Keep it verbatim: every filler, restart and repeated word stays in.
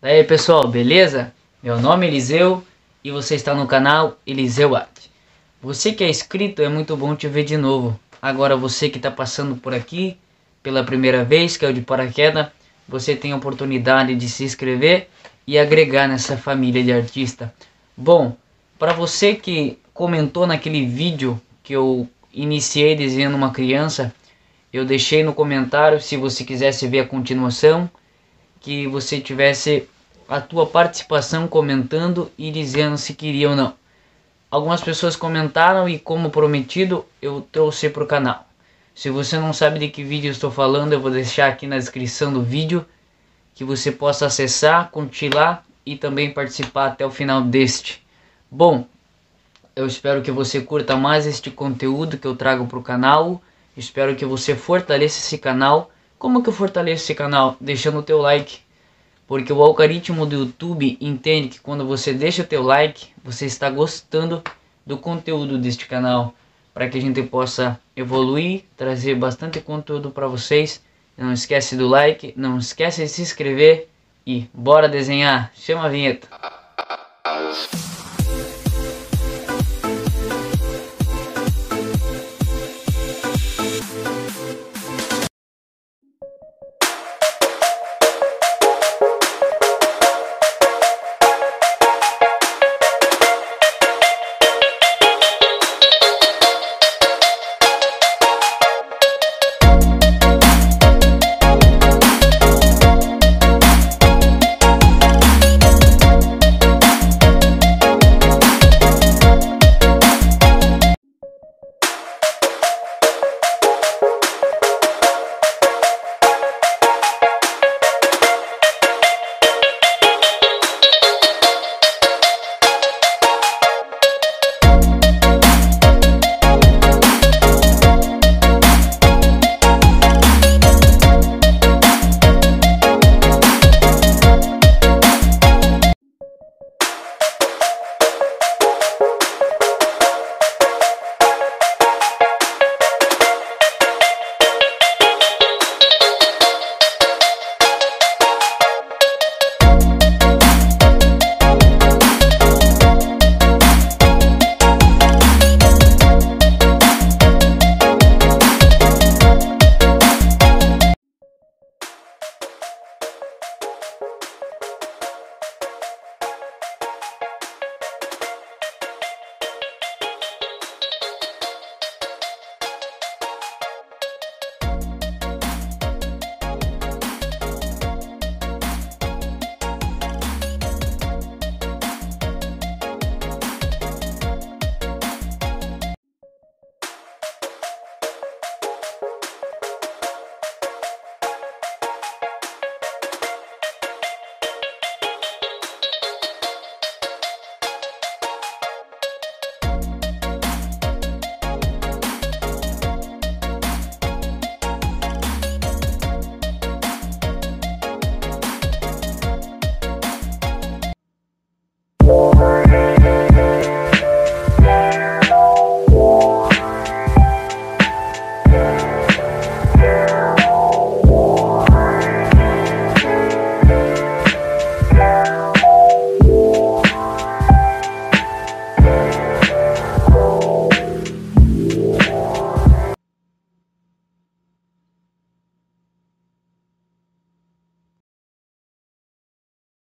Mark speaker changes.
Speaker 1: E aí pessoal, beleza? Meu nome é Eliseu e você está no canal Eliseu Arte. Você que é inscrito, é muito bom te ver de novo. Agora você que está passando por aqui pela primeira vez, que é o de paraquedas, você tem a oportunidade de se inscrever e agregar nessa família de artista. Bom, para você que comentou naquele vídeo que eu iniciei desenhando uma criança, eu deixei no comentário, se você quisesse ver a continuação, que você tivesse a tua participação comentando e dizendo se queria ou não. Algumas pessoas comentaram e, como prometido, eu trouxe para o canal. Se você não sabe de que vídeo eu estou falando, eu vou deixar aqui na descrição do vídeo, que você possa acessar, curtir lá e também participar até o final deste. Bom, eu espero que você curta mais este conteúdo que eu trago para o canal. Espero que você fortaleça esse canal. Como que eu fortaleço esse canal? Deixando o teu like. Porque o algoritmo do YouTube entende que quando você deixa o teu like, você está gostando do conteúdo deste canal. Para que a gente possa evoluir, trazer bastante conteúdo para vocês. Não esquece do like, não esquece de se inscrever e bora desenhar. Chama a vinheta.